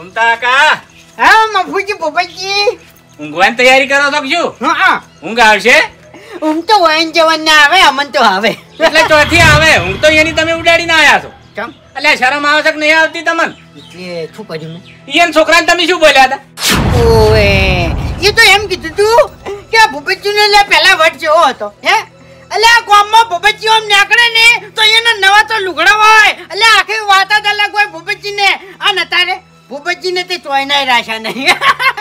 ઘૂમતા કા હા મફુજી પોપટજી ઊંઘવાની તૈયારી કરો તો શું? હા ઊંઘ આવશે? ઊંઘ તો વયન જવન ના આવે અમન તો આવે એટલે ચોથી આવે. ઊંઘ તો એની તમે ઉડાડીને આયા છો. કેમ? એટલે શરમ આવે છે કે નહીં આવતી તમને? એટલે શું કર્યું મેં? ઈયન છોકરાને તમે શું બોલ્યા હતા? ઓએ એ તો એમ કીધું તું કે આ ભૂપતજીને લે પહેલા વટ જેવો હતો હે એટલે આ ગામમાં ભૂપતજી આમ નીકળે ને તો એના નવા તો લુગડા હોય એટલે આખી વાત જ અલગ હોય ભૂપતજીને. આ નતારે ભૂપતજીને તે ચોયનાય રાશા નહીં.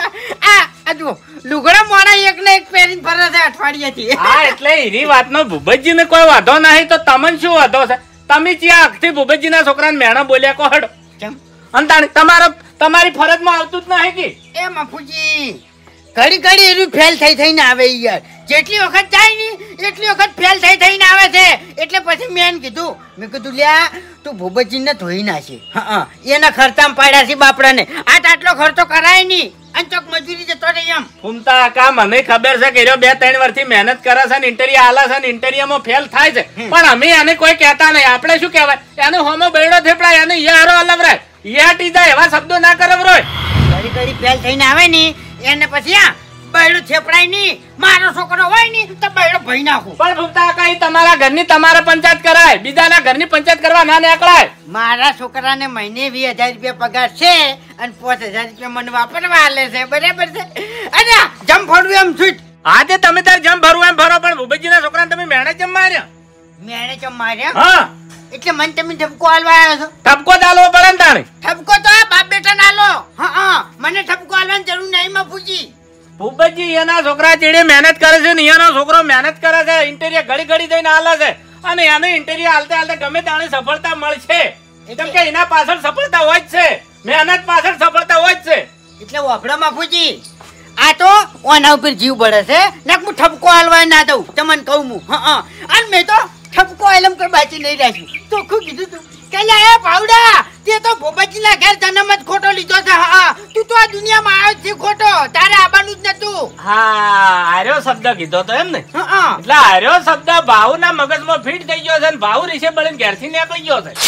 આ જુઓ લુગડા મોડા એક ને એક પહેરીને ફરે છે અઠવાડિયેથી. હા એટલે એની વાતનો ભૂપતજીને કોઈ વાંધો નહીં તો તમને શું વાંધો છે? તમે જ્યાં આખથી ભૂપતજીના છોકરાને મેણા બોલ્યા કહો હડો. કેમ? અને તમારી ફરજમાં આવતું જ નહીં કે એ મફુજી ઘડી ઘડી એનું ફેલ થઈને આવે યાર. જેટલી વખત જાય ને એટલી વખત ફેલ થઈને આવે છે. એટલે પછી મેં કીધું લ્યા તું ભૂપતજીને ધોઈ નાખી. હા એના ખર્ચામાં પાડ્યા છે બાપડાને. આટલો ખર્ચો કરાય નહીં અને ચોક મજૂરી જતો રહી એમ. ઘૂમતા કા મને ખબર છે કે 2-3 વર્ષથી મહેનત કરે છે ને ઇન્ટરવ્યુ આલે છે ને ઇન્ટરવ્યુમાં ફેલ થાય છે પણ અમે એને કોઈ કહેતા નહીં. આપણે શું કહેવાય એને હોમો બેડો થેપડાય એને યારો અલગ રહે યાટી જાય એવા શબ્દો ના કરવ રોય. ઘડી ફેલ થઈને આવે ને એને પછી આ બૈડું થેપડાય નહીં. મારો છોકરો હોય ને તો બૈડો ભઈ નાખું. પણ ભૂમતા કઈ તમારા ઘરની તમારે પંચાયત કરાય બીજાના ઘરની પંચાયત કરવા ના નીકળાય. મારા છોકરાને મહિને 20,000 રૂપિયા પગાર છે અને 5,000 રૂપિયા મને વાપરવા આલે છે. બરાબર છે? અરે જમ ફોડવું એમ છૂટ. હા તે તમે તાર જમ ભરવું એમ ભરો પણ ભૂપતજીના છોકરાને તમે મેણે જમ માર્યા. મેણે ચમ માર્યા? હા એટલે મને તમે ઠપકો આલવા આવ્યો છો? ઠપકો જ આલવો પડે ને તાણે. ઠપકો તો આ બાપ બેટા ના લો. હા મને ઠપકો આલવાની જરૂર નહીં મફુજી. ભૂપતજી એના છોકરા ચીડે મહેનત કરે છે ને એનો છોકરો મહેનત કરે છે ઇન્ટરવ્યુ ઘડી જઈને આલે છે અને એને ઇન્ટરવ્યુ આલતે ગમે તાણે સફળતા મળશે. કેમ કે એના પાછળ સફળતા હોય જ છે. મહેનત પાછળ સફળતા હોય જ છે. એટલે વાપડો મફુજી આ તો ઓના ઉપર જીવ બળે છે ને હું ઠપકો આલવા ના દઉં તમને કહું હું. અને મેં તો ઠપકો આલમ કર બાચી નહીં રાખ્યું. ચોખ્ખું કીધું તું કે લે પાવડા તે તો ભોપતજીના ઘેર જન્મ જ ખોટો લીધો છે. તું તો આ દુનિયામાં આવ્યો છે ખોટો. તારે આવવાનું જ નતું. હા આર્યો શબ્દ કીધો તો એમ ને? એટલે આર્યો શબ્દ ભાવના મગજમાં ફિટ થઈ ગયો છે અને ભાવ રીસે બળીને ઘેરથી નીકળી ગયો છે.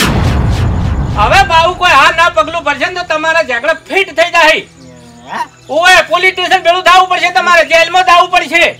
હવે ભાવ કોઈ હા ના પગલું ભરશે ને તો તમારા ઝઘડા ફિટ થઈ જાય. ઓય પોલીસ સ્ટેશન ભેળું દાવું પડશે તમારે જેલમાં દાવું પડશે.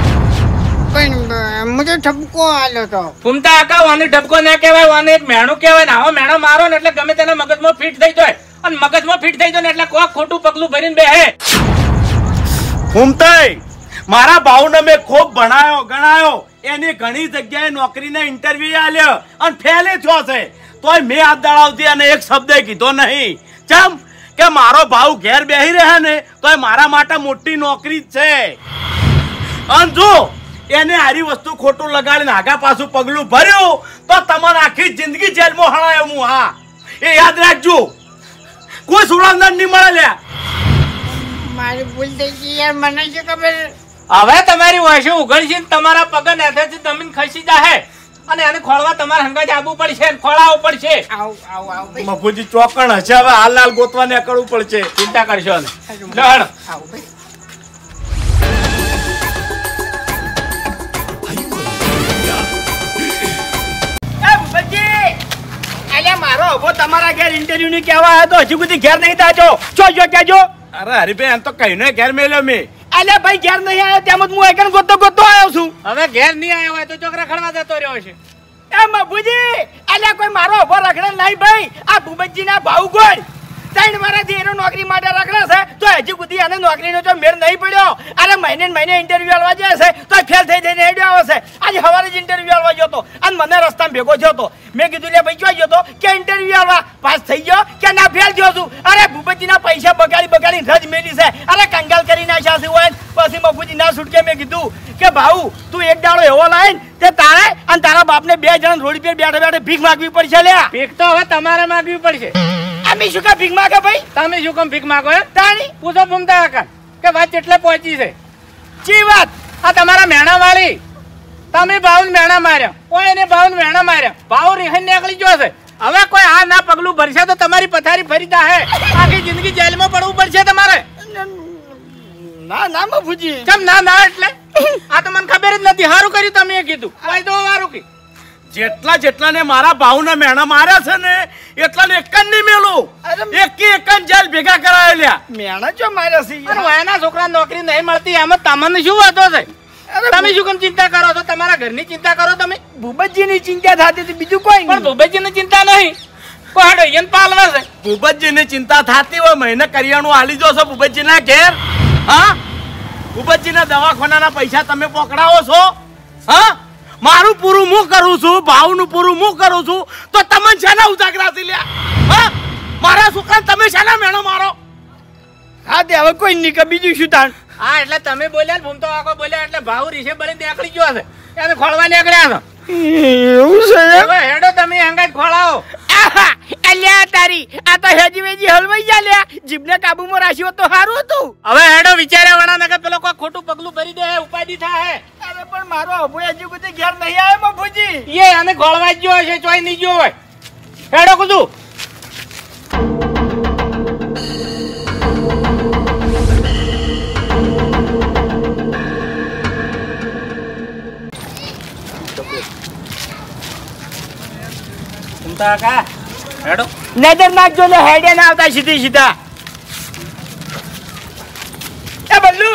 પણ મુજે ઠપકો આલ્યો તો. ફૂમતા આકા વાને ઠપકો ના કહેવાય વાને એક મેણું કહેવાય ને. આવો મેણો મારો ને એટલે ગમે તેના મગજમાં ફિટ થઈ જાય અને મગજમાં ફિટ થઈ જાય ને એટલે કોઈ ખોટું પગલું ભરીને બેહે. ફૂમતાઈ મારા ભાવને મેં ખૂબ ગણાયો એની ઘણી જગ્યાએ નોકરીના ઇન્ટરવ્યુ આલ્યો અને ફેલે થયો છે તોય મેં હાથ દળાવતી અને એક શબ્દ કીધો નહીં. ચમ કે મારો ભાવ ઘેર બેહી રહે ને તોય મારા માટે મોટી નોકરી જ છે. અને જો એને આરી વસ્તુ ખોટું લગાડીને આગા પાછું પગલું ભર્યું તો તમારે આખી જિંદગી જેલમાં હણાયો હું. હા એ યાદ રાખજો. કોઈ સુરાંદર નહીં મળે લ્યા. મારી ભૂલ થઈ ગઈ યાર. મને શું ખબર. હવે તમારી વાંસુ ઉઘડશે ને તમારા પગ નેથેથી જમીન ખસી જાય અને એને ખોળવા તમારે હંગાજ આવવું પડશે ખોળાવવું પડશે. આવ મફુજી ચોકણ હશે હવે હાલ ગોતવા નીકળવું પડશે. ચિંતા કરશો ને. લડ મારો અભો તમારા ઘેર ઇન્ટરવ્યુ ની કેવા આવ્યો તો હજી સુધી ઘેર નહીં તાજો. જો કેજો. અરે હરીભાઈ એમ તો કહીને ઘેર મેલ્યો મેં. અલે ભાઈ ઘેર નહીં આવ્યો તેમ જ હું એકન ગોતો આવ્યો છું. હવે ઘેર નહીં આવ્યો હોય તો ચોકરા ખડવા જતો રહ્યો છે. એ મફુજી અલ્યા કોઈ મારો અભો રખડે નહીં ભાઈ. આ ભૂપતજી ના ભાવ ગોળ 3 વર્ષથી એનો નોકરી માટે રખડે છે તો હજી સુધી એને નોકરીનો જો મેળ નહીં પડ્યો. અરે મહિને ઇન્ટરવ્યુ આલવા જાય છે તો ફેલ થઈ જઈને હેડ્યો આવે છે. આજે સવારે જ ઇન્ટરવ્યુ આલવા ગયો હતો અને મને રસ્તામાં ભેગો થયો હતો. મેં કીધું લે ભાઈ ક્યાં ગયો હતો કે ઇન્ટરવ્યુ આલવા પાસ થઈ ગયો કે ના ફેલ થયો છું. અરે ભૂપતજીના પૈસા બગાડી રજ મેલી છે. અરે કંગાલ કરી નાખ્યા છે હોય. પછી મફુજી ના છૂટકે મેં કીધું કે ભાઉ તું એક દાડો એવો લાય તે તારે અને તારા બાપને 2 જણ રોડ પર બેઠા ભીખ માંગવી પડશે. લ્યા ભીખ તો હવે તમારે માંગવી પડશે. અમે શું કા ભીખ માંગે ભાઈ? તમે શું કામ ભીખ માંગો? તાણી પૂછો ફૂમતા કાકા કે વાત એટલે પહોંચી છે. ચી વાત? આ તમારા મેણા વાળી તમે ભાવ મેણા માર્યા કોઈ એને ભાવ મેણા માર્યા ભાવ રીહન નીકળી ગયો છે. હવે કોઈ આ ના પગલું ભરશે તો તમારી પથારી ફરી જાહે. આખી જિંદગી જેલમાં પડવું પડશે તમારે. ના મફુજી. કેમ ના એટલે આ તો મને ખબર જ નથી. સારું કર્યું તમે કીધું. વાયદો વારું કી જેટલાને મારા ભાવના મેણા માર્યા છે ને એટલાને એક જ નહીં મેલું. એક જેલ ભેગા કરાય લ્યા. મેણા જો માર્યા છે યાર. વાયના છોકરા નોકરી નહીં મળતી એમાં તમને શું વાંધો છે? તમે શું કેમ ચિંતા કરો છો? તમારા ઘરની ચિંતા કરો તમે. ભૂપતજીની ચિંતા થતી હતી, બીજું કોઈ પણ ભૂપતજીની ચિંતા નહીં. કોડો એને પાલવા છે. ભૂપતજીની ચિંતા થતી હોય મહિને કરિયાણું હાલી જો છો ભૂપતજીના ઘેર. હા, ભૂપતજીના દવાખાનાના પૈસા તમે પકડાવો છો. હા, મારું પૂરું હું કરું છું, ભાવનું પૂરું હું કરું છું, તો તમે શેના ઉજાગરાથી લ્યા? હા, મારા છોકરાને તમે શેના મેણો મારો? હા તે હવે કોઈ નહીં કે બીજું શું તાણ. હા એટલે તમે બોલ્યા ને ભૂમતો આખો બોલ્યા એટલે ભાવ રીસે બળી નીકળી ગયો છે. એને ખોળવા નીકળ્યા છે. એવું છે હવે હેડો તમે હંગાત ખોળાવો. અલ્યા તારી આ તો હેજી વેજી હલવાઈ જા લ્યા. જીભને કાબુમાં રાખ્યો તો સારું હતું. હવે હેડો વિચાર્યા વણા નકર પેલો કોઈ ખોટું પગલું ભરી દે ઉપાધિ થાય. અરે પણ મારો અભુ હજી કોઈ ઘેર નહીં આવ્યો મફુજી. એ આને ખોળવા જ ગયો હશે, ચોય નહીં ગયો હોય. હેડો કુદું. કા હેડો નજર નાખજો ને હેડે ના આવતા સીધી સીધા. એ બલ્લુ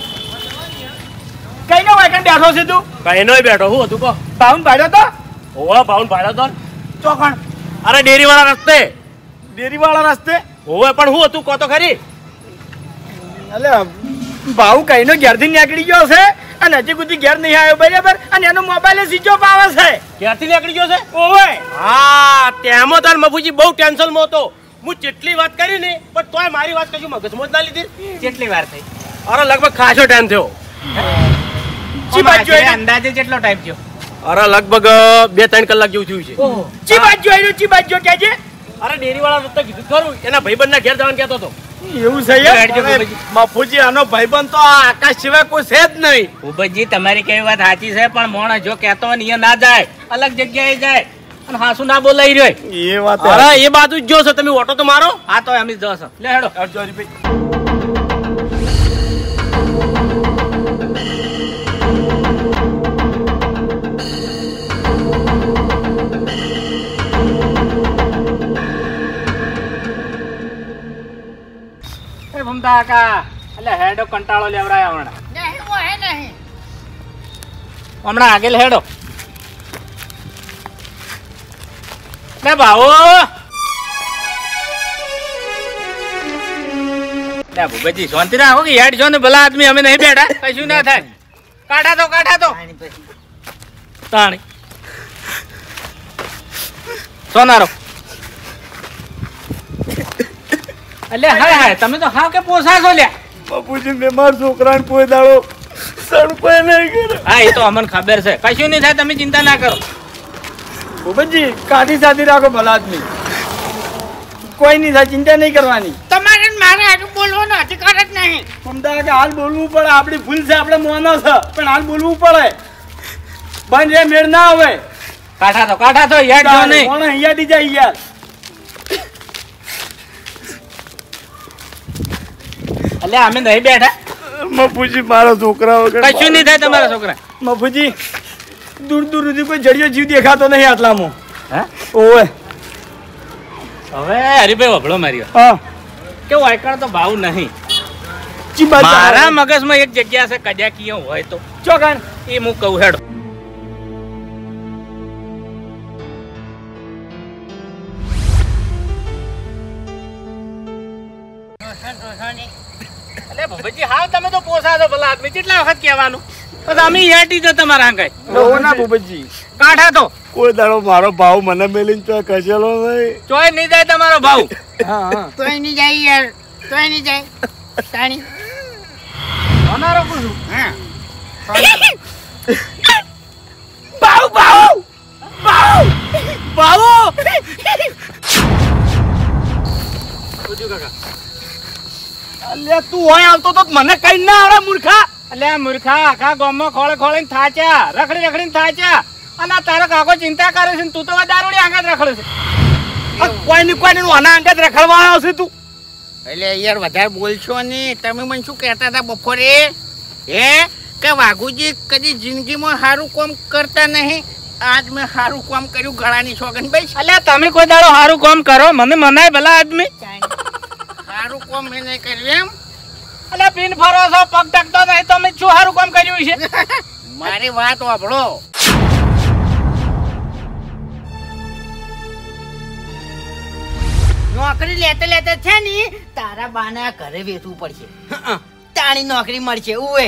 કઈ નો વાયકન બેઠો છે તું? કઈ નોય બેઠો. હું હતું કહો. ભાવન ભાડ્યો તો? હોવા ભાવન ભાડ્યો તો. ચોકણ અરે ડેરી વાળા રસ્તે. ડેરી વાળા રસ્તે? હોવે પણ હું હતું કહો તો ખરી. અલે ભાવ કઈ નો ઘેર થી નીકળી ગયો છે અને હજી સુધી ઘેર નહીં આવ્યો બરાબર. અને એનો મોબાઈલ સ્વિચ ઓફ આવે છે. ક્યાંથી નીકળી ગયો છે? ઓવે હા, તેમાં તાર મફુજી બહુ ટેન્શનમાં હતો. હું જેટલી વાત કરી ને પણ તોય મારી વાત કશું મગજમાં જ ના લીધી. કેટલી વાર થઈ? અરે લગભગ ખાસો ટાઈમ થયો. ચી બાજુ આવ્યો? અંદાજે કેટલો ટાઈમ થયો? અરે લગભગ 2-3 કલાક જેવું થયું છે. ચી બાજુ આવ્યો? ચી બાજુ કહેજે. અરે ડેરી વાળા રસ્તે કીધું ખરું, એના ભાઈબંધના ઘેર જવાનું કહેતો હતો. એવું છે મફુજી આનો ભાઈબંધ તો આ આકાશ સિવાય કોઈ છે જ નહીં. ભૂપતજી તમારી કેવી વાત સાચી છે પણ મોણ જો કહેતો હોય ને અહીંયા ના જાય, અલગ જગ્યાએ જાય અને હાસુ ના બોલાઈ રહ્યો. એ વાત અરે એ બાજુ જ જો છો તમે. ઓટો તો મારો. હા તો એમ જ જશો. લે હેડો. ભૂમતા કાકા એટલે હેડો કંટાળો લેવરાય હમણાં. હમણાં આગળ હેડો. લે ભાવો ભૂપતજી શાંતિ રાખો કે હેડ છો ને ભલા આદમી અમે નહીં બેઠા, કશું ના થાય. કાઢા તો તાણી સોનારો. અલ્યા હાય હાય તમે તો હા કે પોસાશો લ્યા. બાપુજી મેં મારા છોકરાને કોઈ દાડો સડપે નહીં કર્યો. હા એ તો અમને ખબર છે, કશું નહીં થાય તમે ચિંતા ના કરો. ભૂપતજી કાઢી સાધી રાખો ભલા આદમી. કોઈ નહીં થાય, ચિંતા નહીં કરવાની. તમારે મારે આજુ બોલવાનો અધિકાર જ નહીં. સમજાય કે હાલ બોલવું પડે. આપણી ભૂલ છે, આપણે મોનો છે પણ હાલ બોલવું પડે. બંધ એ મેળ ના આવે. કાઢા તો યાર જો નહીં. કોણ અહીંયા જાય યાર. અલ્યા અમે નહીં બેઠા. મફુજી મારા છોકરા વગર કશું નહીં થાય તમારા છોકરા. મફુજી દૂર દૂર સુધી કોઈ જડિયો જીવ દેખાતો નહીં આટલામાં. હા ઓવે હવે હરીભાઈ વભળો માર્યો. હા કે વાયકણ તો ભાવ નહીં. ચી બાજુ? મારા મગજમાં એક જગ્યા છે કદાચ હોય તો ચોકણ એ હું કહું હેડો. અલે ભૂપતજી હાવ તમે તો પોસાશો ભલા આદમી. કેટલા વખત કહેવાનું બસ અમે હેટી જો તમારા હંગાઈ. ના ભૂપતજી કાઢા તો કોઈ દાડો મારો ભાવ મને મેલીને તો કચેલો નહીં. ચોય નહીં જાય તમારો ભાવ. તોય નહીં જાય યાર, તોય નહીં જાય. તાણી હોનારો કુછું. હા ભાવ ભાવ ભાવ ભાવ. અલ્યા તું હોય આવતો તો મને કઈ ના આવડે મૂર્ખા. અલ્યા મૂર્ખા આખા ગામમાં ખોળે ખોળીને થાચ્યા, રખડીને થાચ્યા અને આ તારો કાકો ચિંતા કરે છે ને તું તો દારૂડી આંગત રખડે છે. કોઈ આના અંગત રખડવા આવ્યો છે તું. એટલે યાર વધારે બોલશો નહીં. તમે મને શું કહેતા હતા બપોરે? હે કે વાઘુજી કદી જિંદગીમાં સારું કામ કરતા નહીં આજ મેં સારું કામ કર્યું ગળાની સોગન ભાઈ. અલ્યા તમે કોઈ દાડો સારું કામ કરો મને મનાય ભલા આદમી. સારું કામ મેં નહીં કર્યું એમ. અલ્યા પીન ફરો છો પગ ટકતો નહીં તો અમે શું સારું કામ કર્યું છે. મારી વાત વાપરો. નોકરી લેતા લેતા છે ને તારા બાના ઘરે વેચવું પડશે. તાણી નોકરી મળશે ઉવે.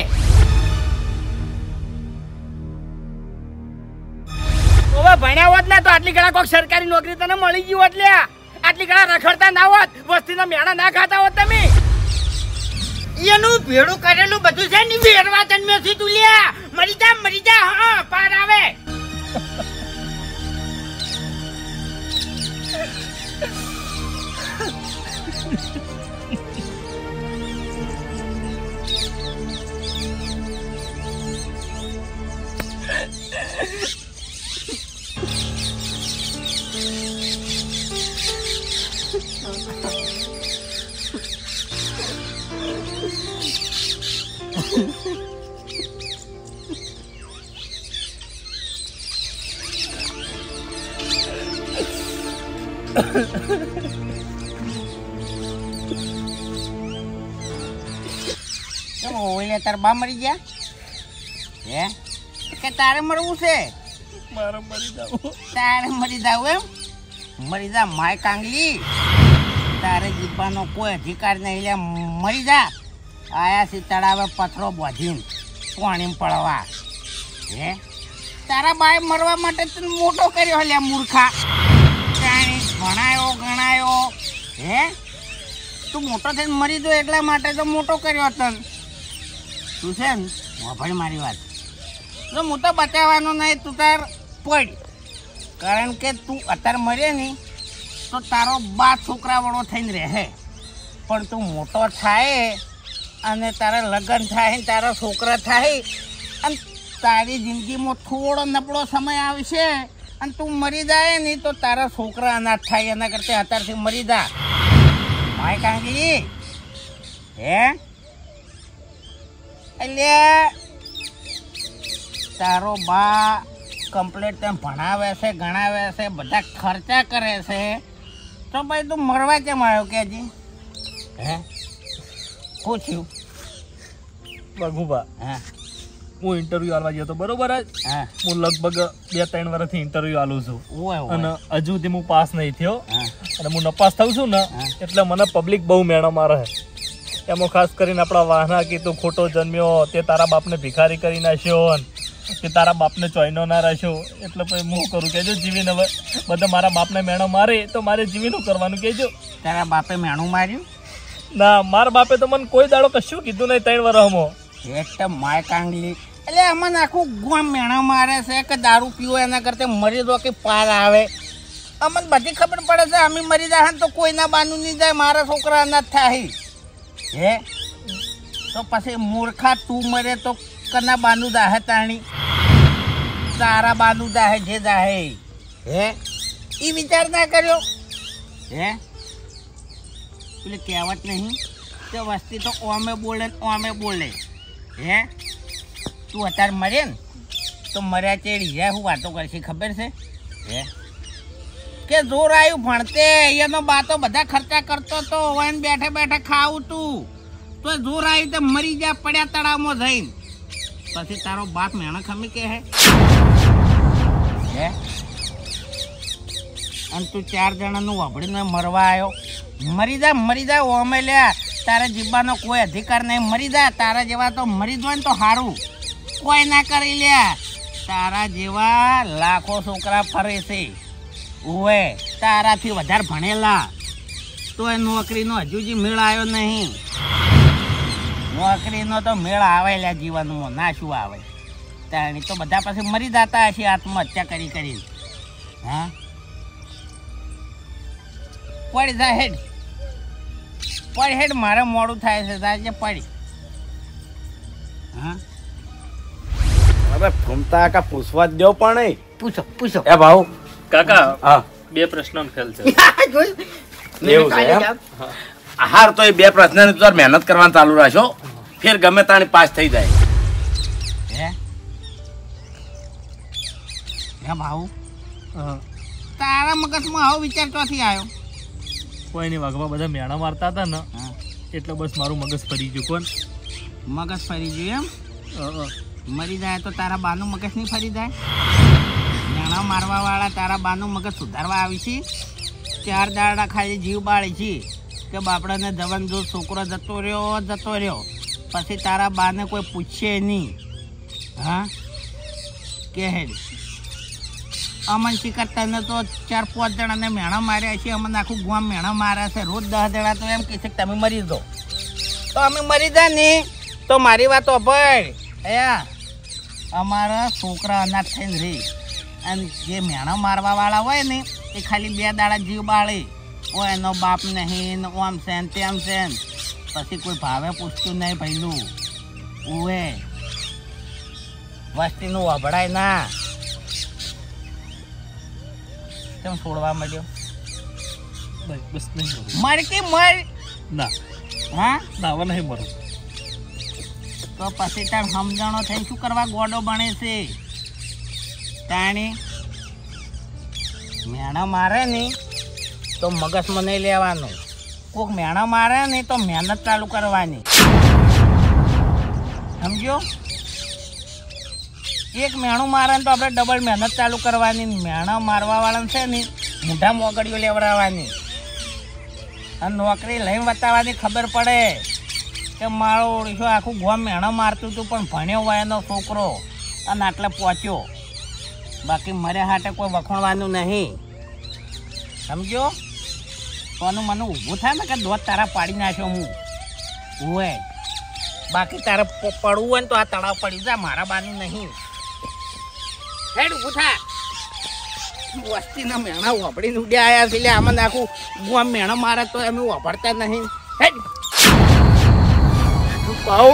હવે ભણ્યા હોત ને તો આટલી ઘણા કોઈક સરકારી નોકરી તને મળી ગઈ હોત લ્યા. આટલી ઘણા રખડતા ના હોત, વસ્તીના મેળા ના ખાતા હોત તમે. એનું ભેડું કરેલું બધું છે ને વેરવા જન્મ્યો છે તું લ્યા. મરી જા હા પાર આવે. ઓલે તાર બા મરી ગયા હે કે તારે મરવું છે? મારે મરી જાવ. તારે મરી જાવ એમ? મરી જા માય કાંગલી. તારે જીવવાનો કોઈ અધિકાર નહીં લે. મરી જા. આયા સી તળાવે પથરો બોધીને પાણીમાં પડવા. હે તારા બાએ મરવા માટે તને મોટો કર્યો લે મૂર્ખા. જાણી ભણાયો ગણાયો. હે તું મોટો થઈને મરી દો એટલા માટે તો મોટો કર્યો તને. તું છે ને વાપરી મારી વાત. જો હું તો બચાવવાનો નહીં, તું તાર પડ. કારણ કે તું અત્યારે મરે નહીં તો તારો બા છોકરાવાળો થઈને રહે. પણ તું મોટો થાય અને તારા લગ્ન થાય ને તારા છોકરા થાય અને તારી જિંદગીમાં થોડો નબળો સમય આવશે અને તું મરી જાય નહીં તો તારા છોકરા અનાથ થાય. એના કરતા અત્યારથી મરી જા. માય કાંગી હે એટલે તારો બા કમ્પ્લેટ તેમ ભણાવે છે, ગણાવે છે, બધા ખર્ચા કરે છે, તો ભાઈ તું મરવા કેમ આવ્યો કે હજી? હે પૂછ્યું બગુબા હા હું ઇન્ટરવ્યુ આલવા ગયો તો બરોબર જ. હા હું લગભગ 2-3 વર્ષથી ઇન્ટરવ્યુ આલું છું ઓય અને ઓય હજુ સુધી હું પાસ નહીં થયો. હા અને હું નપાસ થઉં છું ને હા. એટલે મને પબ્લિક બહુ મેણો મારે. એમાં ખાસ કરીને આપણા વાહના કે તું ખોટો જન્મ્યો, તે તારા બાપને ભિખારી કરી નાખ્યો, તે તારા બાપને ચોઈનો ના રાખ્યો. એટલે પછી હું કરું કેજો જીવીને હવે બધા મારા બાપને મેણો મારે તો મારે જીવીનું કરવાનું કેજો. તારા બાપે મેણું માર્યું? ના મારા બાપે તો મને કોઈ દાડો કશું કીધું નહીં 3 વર્ષમાં. એટલે માય કાંગલી એટલે અમને આખું ગામ મેણા મારે છે કે દારૂ પીવો એના કરતા મરી દો કે પાર આવે. અમને બધી ખબર પડે છે અમે મરી જાય તો કોઈના બાનું નહીં જાય, મારા છોકરા અનાથ થાય. હે તો પછી મૂર્ખા તું મરે તો કના બાનું દાહે તાણી? તારા બાનું દાહે જે દાહે. હે એ વિચાર ના કર્યો? હે પેલી કહેવત નહીં તે વસ્તી તો ઓમે બોલે ને ઓમે બોલે. હે તું અત્યારે મરે ને તો મર્યા ચેડી જાય હું વાતો કરશે ખબર છે? હે કે જોર આવ્યું ભણતે એનો બાતો બધા ખર્ચા કરતો તો વન બેઠે બેઠે ખાવું તું તો જોર આવ્યું તો મરી જા પડ્યા તળાવમાં જઈને. પછી તારો બાપ મેણા ખમી કે હે અને તું 4 જણાનું વાપડીને મરવા આવ્યો. મરી જા ઓમે લ્યા. તારા જીવવાનો કોઈ અધિકાર નહીં. મરી જા. તારા જેવા તો મરી જાય ને તો સારું. કોઈ ના કરી લ્યા. તારા જેવા લાખો છોકરા ફરે છે ઓએ તારાથી વધારે ભણેલા તો એ નોકરીનો હજુ જ મેળ આવ્યો નહીં. નોકરીનો તો મેળ આવે લ્યા જીવનમાં, ના શું આવે. તાણી તો બધા પછી મરી જતા હશે આત્મહત્યા કરી કરીને. હા પડી જા હેડ મારે મોડું થાય છે તાજે પડી. હા હવે ફૂમતા કાકા પૂછવા જ દેવ પણ નહીં. પૂછો એ ભાવ કાકા હા 2 પ્રશ્નો ખેલ છે. એવું છે એમ? હાર તો એ 2 પ્રશ્નની તો મહેનત કરવાનું ચાલુ રાખો, ફેર ગમે તાણી પાસ થઈ જાય. હે કે ભાવ તારા મગજમાં આવો વિચાર ક્યાંથી આવ્યો? કોઈ નહીં, વાઘવા બધા મેણા મારતા હતા ને એટલે બસ મારું મગજ ફરી ગયું. કોણ મગજ ફરી ગયું એમ? મરી જાય તો તારા બાનું મગજ નહીં ફરી જાય? મેણા મારવા વાળા તારા બાનું મગજ સુધારવા આવી છે. 4 દાડા ખાલી જીવ બાળી છે કે બાપડાને જવાન જો છોકરો જતો રહ્યો પછી તારા બાને કોઈ પૂછે નહીં. હા કે હેડ અમન શિકાર તને તો 4-5 જણાને મેણા માર્યા છે. અમને આખું ગામ મેણા માર્યા છે. રોજ 10 જણા તો એમ કહે છે કે તમે મરી દો. તો અમે મરી જાય ને તો મારી વાત સાંભળ. અમારા છોકરા અનાથ થઈને રહી અને જે મેણા મારવા વાળા હોય ને એ ખાલી 2 દાડા જીવ બાળે. ઓ એનો બાપ નહીં, ઓમ સેન તેમ સેન, પછી કોઈ ભાવે પૂછતું નહીં. પહેલું ઉવે વસ્તીનું વભડાય ના. કેમ છોડવા મળ્યો? બસ નહીં મર કે મર ના. હા ના, હવે નહીં મરું. તો પછી તાર સમજણો થઈને શું કરવા ગોડો બને છે? તાણી મેણા મારે ને તો મગજમાં નહીં લેવાનું. કોક મેણા મારે ને તો મહેનત ચાલુ કરવાની. સમજો? એક મેણું મારે ને તો આપણે ડબલ મહેનત ચાલુ કરવાની. મેણા મારવા વાળાને છે ને મોઢા મોગડીઓ લેવડાવવાની અને નોકરી લઈને બતાવવાની. ખબર પડે કે મારો ઓળખો આખું ગામ મેણા મારતું હતું પણ ભણ્યો હોય એનો છોકરો અને આટલે પહોંચ્યો. બાકી મર્યા હાટે કોઈ વખોણવાનું નહીં. સમજો? તોનું મને ઊભું થાય ને કે દોત તારા પાડી નાખ્યો હું હોય. બાકી તારે પડવું હોય ને તો આ તળાવ પડી જાય, મારા બાનું નહીં. હેડ ઊભું થા. વસ્તીના મેણા વાપડીને ઉડ્યા આવ્યા છે. એટલે આમાં આખું ગામ મેણા મારે તો અમે વાપરતા નહીં. હેડ ભાવ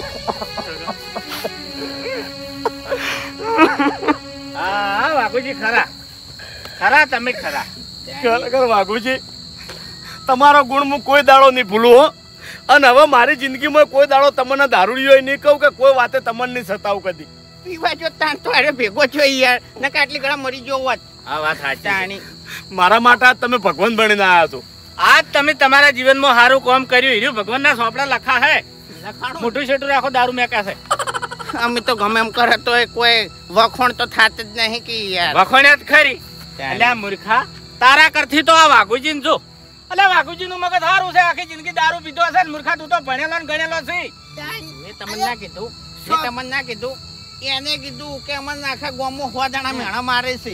હા વાઘુજી ખરા ખરા, તમે ખરા. ખરેખર વાઘુજી, તમારો ગુણ હું કોઈ દાડો નહીં ભૂલું હો. અને હવે મારી જિંદગીમાં કોઈ દાડો તમને દારૂડિયો નહીં કહું કે કોઈ વાતે તમને નહીં સતાવું કદી. પીવા જો તાન તો અરે ભેગો છો યાર, નકા આટલી ઘણા મરી ગયો હોત. આ વાત સાચી. મારા માટે આજ તમે ભગવાન બનીને આવ્યા છો. આજ તમે તમારા જીવનમાં સારું કામ કર્યું. હીરું ભગવાનના સોપડા લખા હે. મોટું છેટું રાખો, દારૂ મેકા છે. અમે તો ગમે એમ કરે તો કોઈ વખોણ તો થાત જ નહીં કે યાર. વખોણ્યા જ ખરી. એટલે આ મૂર્ખા તારા કરથી તો આ વાઘુજી જો. એટલે વાઘુજી નું મગજ સારું છે. આખી જિંદગી દારૂ પીધો હશે. મૂર્ખા તું તો ભણેલો ને ગણેલો છે. મેં તમને ના કીધું, એને કીધું કે અમને આખા ગામમાં 100 જણા મેણા મારે છે.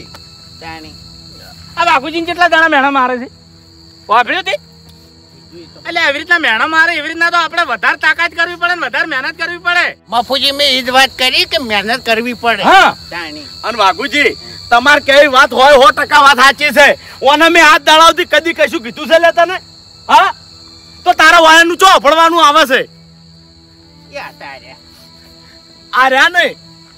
આ વાઘુજી કેટલા દાણા મેણા મારે છે વાપર્યું તે? એટલે એવી રીતના મેણા મારે એવી રીતના તો આપણે વધારે તાકાત કરવી પડે ને વધારે મહેનત કરવી પડે. બાપુજી મેં એ જ વાત કરી કે મહેનત કરવી પડે. હા. અને વાઘુજી, તમારે કેવી વાત હોય 100% વાત સાચી છે. ઓને મેં હાથ દાડાવથી કદી કશું કીધું છે લે તને? હા, તો તારા વાયાનું ચો અફળવાનું આવે છે. આ રહ્યા નહીં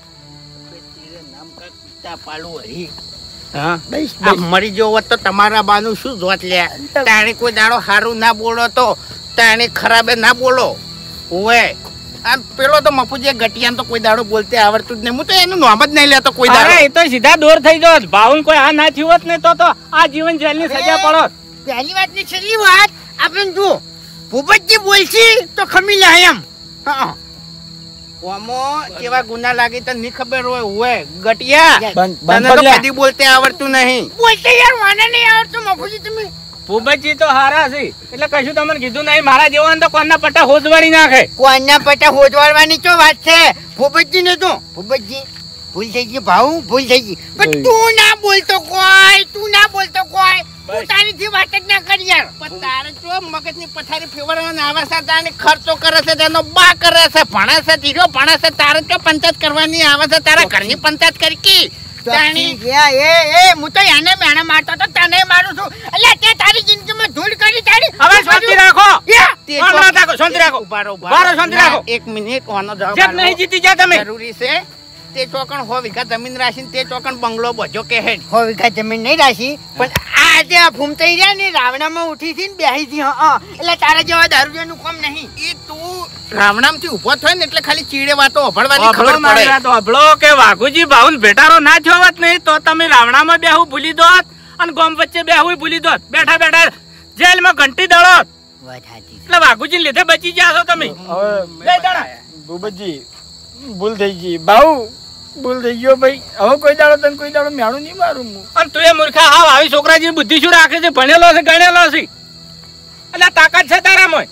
મરી ગયો હોત તો તમારા બાનું શું જોત લે? તાણી કોઈ દાડો સારું ના બોલો તો તાણી ખરાબે ના બોલો. ઓવે આ પેલો તો મફુજી ગટિયાન તો કોઈ દાડો બોલતે આવડતું જ નહીં. હું તો એનું નામ જ નહીં લેતો કોઈ દાડો. એ તો સીધા દૂર થઈ ગયો. ભાવન કોઈ આ ના થયું હોત ને તો આ જીવન જેલની સજા પડોત. પહેલી વાત ની છેલ્લી વાત આપણે જો ભૂપતજી બોલશી તો ખમી લે એમ. હા, ઓમો કેવા ગુના લાગી તને ની ખબર હોય. ઓવે ગટિયા તને તો કદી બોલતે આવડતું નહીં. બોલતે યાર મને નહીં આવડતું મફુજી. તમે ભૂપતજી તો હારા છે એટલે કશું તમને કીધું નહીં. મારા જેવા તો કોના પટ્ટા હોજવાડી નાખે. કોઈના પટા હોજવાડવાની તો વાત છે. ભૂપતજી ને તો ભૂપતજી ભૂલ થઈ ગઈ, ભાવ ભૂલ થઈ ગઈ. પણ તું ના બોલતો કોઈ, તું ના બોલતો કોઈ. તું તારીથી વાત જ ના કરી યાર. પણ તારે જો મગજની પથારી ફેરવવાના આવે છે, તારે ખર્ચો કરે છે, તેનો બા કરે છે, ભણે છે, ધીરો ભણે છે. તારે તો પંચાયત કરવાની આવે છે. તારા ઘરની પંચાયત કરી કી હું તો એને મેણા મારતો તો તને મારું છું. એટલે તે તારી જિંદગીમાં ધૂળ કરી તારી. હવે શાંતિ રાખો. શાંતિ રાખો. એક મિનિટ ઓનો જવાબ નહીં જીતી જા તમે. જરૂરી છે. તે ચોકણ 100 વીઘા જમીન રાશી તે ચોકણ બંગલો બધો કે હેડ 100 વીઘા જમીન નહીં રાશી પણ આ આજે આ ફૂમતાઈ રહ્યા ને રાવણામાં ઉઠી હતી ને બેહી હતી એટલે તારા જેવા દારૂડિયાનું કામ નહીં. એ તું રાવણામથી ઊભો થયો ને એટલે ખાલી ચીડે વાતો અભળવાની ખબર પડે. અભળો કે વાઘુજી ભાઉન ભેટારો ના થયો હોત નહીં તો તમે રાવણામાં બેહું ભૂલી દોત અને ગોમ વચ્ચે બેહું ભૂલી દોત. બેઠા બેઠા જેલમાં ઘંટી દળોત. એટલે વાઘુજી લીધે બચી ગયા છો તમે. ભૂપતજી ભૂલ થઈ ગઈ. ભાઉ ભૂલ થઈ ગયો ભાઈ. હવે કોઈ દાડો તને કોઈ દાડો મેણું નહીં મારું હું. અને તું એ મૂર્ખા હાવ આવી છોકરા જેવી બુદ્ધિ શું રાખે છે? ભણેલો છે ગણેલો છે એટલે તાકાત છે તારામાં.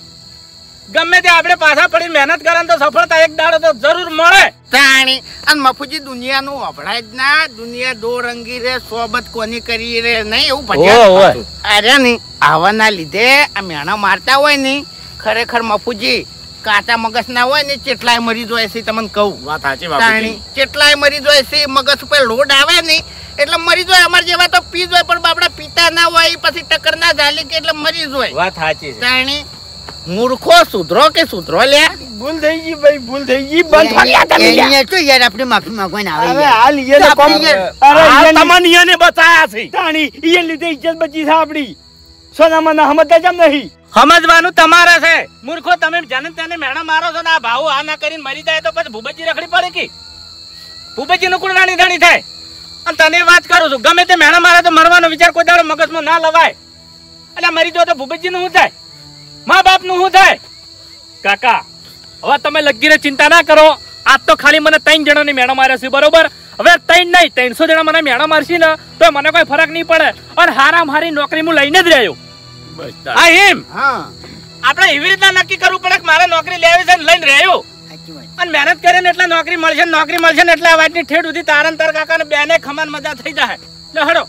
ગમે તે આપણે પાછા પડી મહેનત કરે તો સફળતા એક દાડો તો જરૂર મળે. તાણી અને મફુજી દુનિયાનું અભડાય જ ના. દુનિયા દો રંગી રે સોબત કોની કરી રે નહીં એવું ભજન. અરે નહીં આવાના લીધે આ મેણા મારતા હોય ને ખરેખર મફુજી કાચા મગજ ના હોય ને કેટલાય મરી જાય છે. તમને કહું વાત સાચી બાપુજી. કેટલાય મરી જાય છે. મગજ ઉપર લોડ આવે ને એટલે મરી જાય. અમાર જેવા તો પી જાય પણ બાપડા પીતા ના હોય પછી ટક્કર ના ઝાલી કે એટલે મરી જાય. વાત સાચી છે. તાણી મૂર્ખો સુધરો કે સુધરો લે. ભૂલ થઈ ગઈ ભાઈ ભૂલ થઈ ગઈ. બંધ ફર્યા તમે અહીંયા તો યાર આપણે માફી માંગવાને આવે હવે યાર. હાલ ઈએ તો કોમ અરે તમને ઈયાને બચાયા છે. તાણી ઈએ લીધે ઇજ્જત બચી છે આપડી. સોનામાં ના સમજતા કેમ નહીં? સમજવાનું તમારે છે. મૂર્ખો તમે જાને તેને મેણા મારો છો ને આ ભાવ આ ના કરીને મરી જાય તો પછી ભૂપતજી રખડી પડે કે ભૂપતજી નું કુળ રાણી ધાણી થાય. અને તને વાત કરું છું ગમે તે મેણા મારે તો મરવાનો વિચાર કોઈ દાડો મગજમાં ના લવાય. એટલે મરી દો તો ભૂપતજી નું શું થાય? મા બાપ નું શું થાય? કાકા હવે તમે લગીને ચિંતા ના કરો. આજ તો ખાલી મને 3 જણાની મેણા માર્યા છે બરોબર. હવે 3 નહીં 300 જણા મને મેણા મારશે ને તો મને કોઈ ફરક નહીં પડે. અને હારા મારી નોકરી હું લઈને જ રહ્યો. હા એમ આપણે એવી રીતના નક્કી કરવું પડે કે મારે નોકરી લેવી છે લઈને રહ્યો અને મહેનત કરે ને એટલે નોકરી મળશે ને એટલે આ વાતની ઠેઠ સુધી તારન તાર કાકા ને બેને ખમાન મજા થઈ જાય. લે હડો.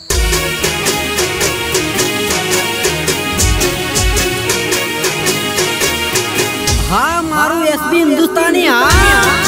હા મારું એસબી હિન્દુસ્તાની. હા